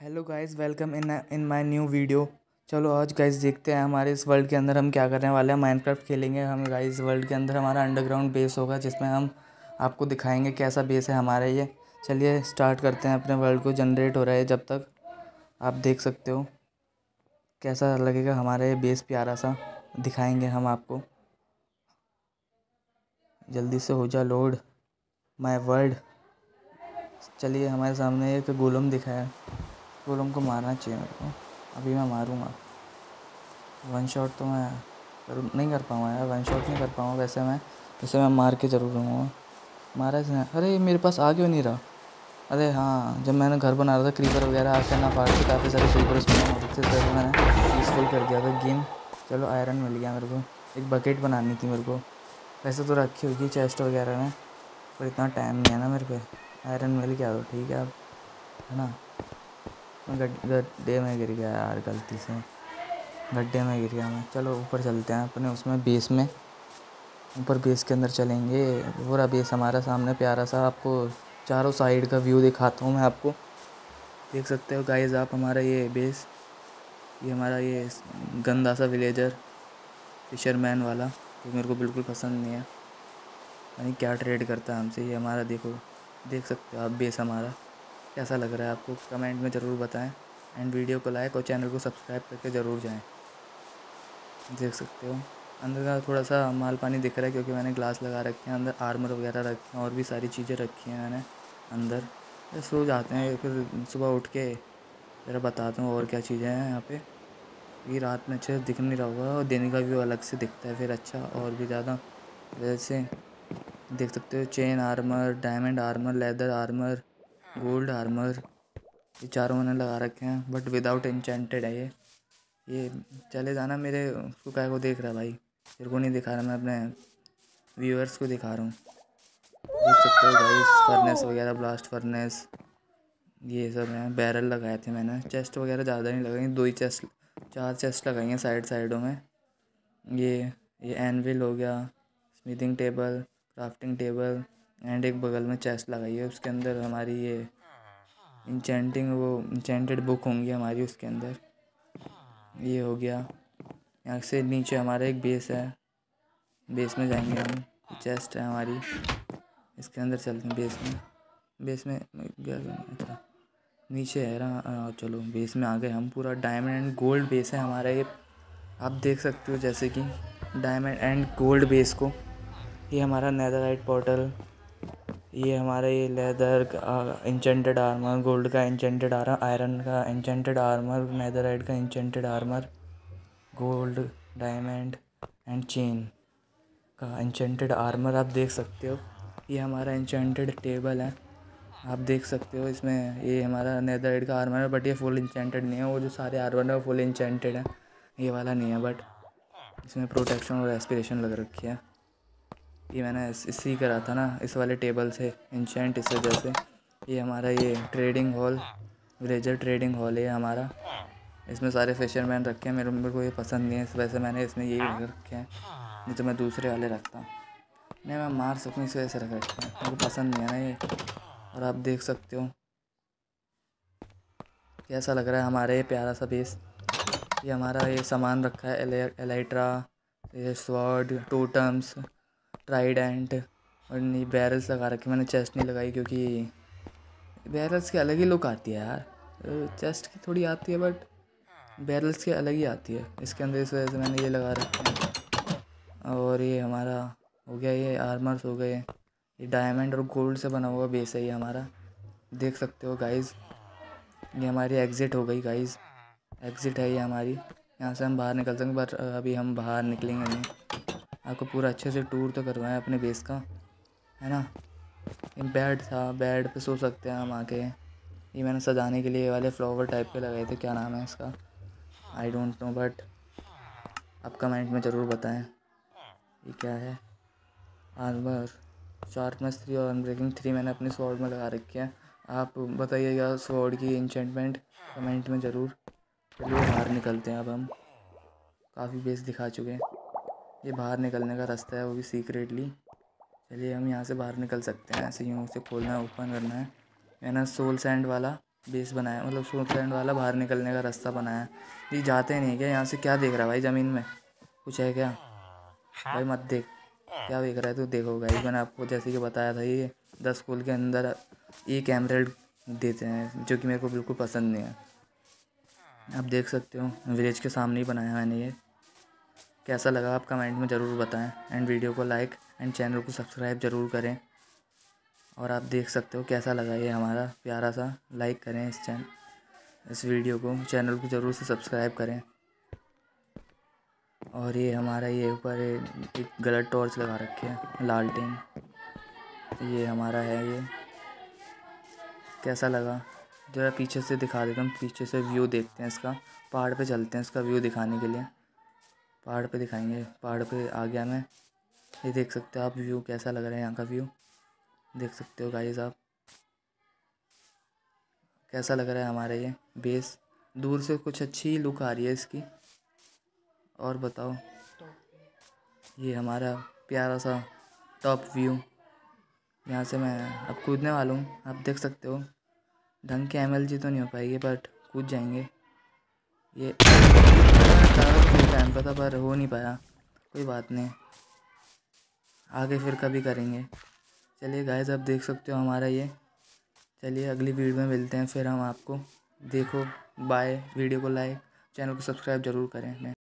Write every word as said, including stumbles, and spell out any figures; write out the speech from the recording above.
Hello guys, welcome in in my new video. चलो आज guys देखते हैं हमारे इस वर्ल्ड के अंदर हम क्या करने वाले हैं। माइनक्राफ्ट खेलेंगे हम गाइस। वर्ल्ड के अंदर हमारा अंडरग्राउंड बेस होगा जिसमें हम आपको दिखाएंगे कैसा बेस है हमारा ये। चलिए स्टार्ट करते हैं। अपने वर्ल्ड को जनरेट हो रहा है जब तक आप देख सकते हो कैसा लगेगा हमारा ये बेस। प्यारा सा दिखाएंगे हम आपको। जल्दी से हो जा लोड माय वर्ल्ड। चलिए हमारे सामने एक गोलम दिखा है। गोलम को मारना चाहिए मेरे को। अभी मैं मारूंगा। वन शॉट तो मैं कर नहीं कर पाऊँगा यार। वन शॉट नहीं कर पाऊँगा वैसे मैं वैसे मैं मार के ज़रूर रहूँगा। मारा इसने। अरे मेरे पास आ क्यों नहीं रहा। अरे हाँ, जब मैंने घर बना रहा था क्रीपर वगैरह आकर ना फाड़ के काफ़ी सारे क्रीपर उसमें मदद से तो मैंने पीसफुल कर दिया था गेम। चलो आयरन मिल गया मेरे को। एक बकेट बनानी थी मेरे को। वैसे तो रखी होगी चेस्ट वगैरह में, पर इतना टाइम नहीं है ना मेरे पे। आयरन मिल गया तो ठीक है अब, है ना। मैं गड्ढे में गिर गया यार, गलती से गड्ढे में गिर गया मैं। चलो ऊपर चलते हैं अपने उसमें बेस में। ऊपर बेस के अंदर चलेंगे। पूरा बेस हमारा सामने प्यारा सा। आपको चारों साइड का व्यू दिखाता हूँ मैं आपको। देख सकते हो गाइस आप हमारा ये बेस। ये हमारा ये गंदा सा विलेजर फिशरमैन वाला जो मेरे को बिल्कुल पसंद नहीं है। नहीं क्या ट्रेड करता है हमसे ये हमारा। देखो देख सकते हो आप बेस हमारा कैसा लग रहा है आपको। कमेंट में ज़रूर बताएं एंड वीडियो को लाइक और चैनल को सब्सक्राइब करके ज़रूर जाएं। देख सकते हो अंदर का थोड़ा सा माल पानी दिख रहा है क्योंकि मैंने ग्लास लगा रखे हैं। अंदर आर्मर वगैरह रखे हैं और भी सारी चीज़ें रखी हैं मैंने अंदर। सो जाते हैं फिर सुबह उठ के ज़रा बताता हूँ और क्या चीज़ें हैं यहाँ पे। ये रात में अच्छे से दिख नहीं रहा होगा और दिन का व्यू अलग से दिखता है फिर अच्छा और भी ज़्यादा। वैसे देख सकते हो chain armour, diamond armour, leather armour, gold armour, ये चारों मैंने लगा रखे हैं बट विदाउट एन्चेंटेड है ये। ये चले जाना मेरे उसको काय को देख रहा है भाई। तेरे को नहीं दिखा रहा, मैं अपने व्यूअर्स को दिखा रहा हूँ। देख सकते हो गाइस फर्नेस वगैरह, ब्लास्ट फर्नेस ये सब हैं। बैरल लगाए थे मैंने। चेस्ट वगैरह ज़्यादा नहीं लगाई, दो ही चेस्ट चार चेस्ट लगाई हैं साइड साइडों में। ये ये एनविल हो गया, smithing table, crafting table and एक बगल में चेस्ट लगाई है। उसके अंदर हमारी ये इंचेंटिंग वो इंचेंटेड बुक होंगी हमारी उसके अंदर। ये हो गया। यहाँ से नीचे हमारा एक बेस है। बेस में जाएंगे हम। चेस्ट है हमारी, इसके अंदर चलते हैं बेस में। बेस में गया अच्छा नीचे है रहा। चलो बेस में आ गए हम। पूरा डायमंड एंड गोल्ड बेस है हमारा ये। आप देख सकते हो जैसे कि डायमंड एंड गोल्ड बेस को। ये हमारा नेदरराइट पोर्टल, ये हमारा ये लेदर इंचेंटेड आर्मर, गोल्ड का इंचेंटेड आर्मर, आयरन का इंचेंटेड आर्मर, नेदरराइट का enchanted armour, gold, diamond and chain का इंचेंटेड आर्मर आप देख सकते हो। ये हमारा इंचेंटेड टेबल है आप देख सकते हो। इसमें ये हमारा नेदरराइट का आर्मर है बट ये फुल इंचेंटेड नहीं है। वो जो सारे आर्मर है वो फुल इंचेंटेड है, ये वाला नहीं है। बट इसमें प्रोटेक्शन और एस्पिरेशन लग रखी है। ये मैंने इसी करा था ना इस वाले टेबल से इंचेंट, इस वजह से। ये हमारा ये trading hall, villager trading hall है हमारा। इसमें सारे फिशरमैन रखे हैं। मेरे मेरे को ये पसंद नहीं है इस वजह से मैंने इसमें यही रख रखे हैं, नहीं तो मैं दूसरे वाले रखता। नहीं मैं मार सकूँ इस वजह से रख रखे हैं, मेरे को पसंद नहीं है ना ये। और आप देख सकते हो कैसा लग रहा है हमारा ये प्यारा सा बेस। ये हमारा ये सामान रखा है एले एलाइट्रा, ये स्वॉर्ड, टोटम्स, ट्राइडेंट और नहीं बैरल्स लगा रखे। मैंने चेस्ट नहीं लगाई क्योंकि बैरल्स की अलग ही लुक आती है यार। चेस्ट की थोड़ी आती है बट बैरल्स की अलग ही आती है इसके अंदर, इस वजह से मैंने ये लगा रखे हैं। और ये हमारा हो गया, ये आर्मर्स हो गए। ये डायमंड और गोल्ड से बना हुआ बेस है ये हमारा। देख सकते हो गाइस ये हमारी एग्ज़िट हो गई गाइस। एग्ज़िट है ये हमारी। यहाँ से हम बाहर निकल सकते बट अभी हम बाहर निकलेंगे नहीं। आपको पूरा अच्छे से टूर तो करवाएं अपने बेस का, है ना। ये बेड था, बेड पे सो सकते हैं हम आके। ये मैंने सजाने के लिए वाले फ्लावर टाइप के लगाए थे, क्या नाम है इसका आई डोंट नो बट आप कमेंट में ज़रूर बताएं ये क्या है। आर्मर, शार्पनेस थ्री और अनब्रेकिंग थ्री मैंने अपने स्वॉर्ड में लगा रखी है। आप बताइएगा स्वॉर्ड की इंचेंटमेंट कमेंट में ज़रूर। चलिए बाहर निकलते हैं अब हम। काफ़ी बेस दिखा चुके हैं। ये बाहर निकलने का रास्ता है, वो भी सीक्रेटली। चलिए हम यहाँ से बाहर निकल सकते हैं। ऐसे यूँ से खोलना है, ओपन करना है। मैंने सोल सैंड वाला बेस बनाया, मतलब स्मूथ लैंड वाला बाहर निकलने का रास्ता बनाया। ये जाते नहीं क्या यहाँ से? क्या देख रहा है भाई ज़मीन में? कुछ है क्या भाई? मत देख, क्या देख रहा है तू? देखो गाइस, मैंने आपको जैसे कि बताया था, ये दस स्कूल के अंदर एक एमरेल्ड देते हैं, जो कि मेरे को बिल्कुल पसंद नहीं है। आप देख सकते हो विलेज के सामने ही बनाया मैंने ये। कैसा लगा आप कमेंट में ज़रूर बताएं, एंड वीडियो को लाइक एंड चैनल को सब्सक्राइब ज़रूर करें। और आप देख सकते हो कैसा लगा ये हमारा प्यारा सा। लाइक करें इस चैनल इस वीडियो को, चैनल को ज़रूर से सब्सक्राइब करें। और ये हमारा ये ऊपर एक गलत टॉर्च लगा रखे है, लालटेन। ये हमारा है ये। कैसा लगा जरा पीछे से दिखा देता हूँ, पीछे से व्यू देखते हैं इसका। पहाड़ पे चलते हैं इसका व्यू दिखाने के लिए, पहाड़ पे दिखाएंगे। पहाड़ पे आ गया मैं। ये देख सकते हो आप व्यू, कैसा लग रहा है यहाँ का व्यू, देख सकते हो गाइस आप। कैसा लग रहा है हमारा ये बेस? दूर से कुछ अच्छी लुक आ रही है इसकी। और बताओ, ये हमारा प्यारा सा टॉप व्यू। यहाँ से मैं अब कूदने वाला हूँ, आप देख सकते हो। ढंग के एम एल जी तो नहीं हो पाएगी, बट कूद जाएंगे। ये टाइम पर था पर हो नहीं पाया, कोई बात नहीं, आगे फिर कभी करेंगे। चलिए गाइस, अब देख सकते हो हमारा ये। चलिए अगली वीडियो में मिलते हैं फिर हम आपको। देखो बाय, वीडियो को लाइक, चैनल को सब्सक्राइब ज़रूर करें।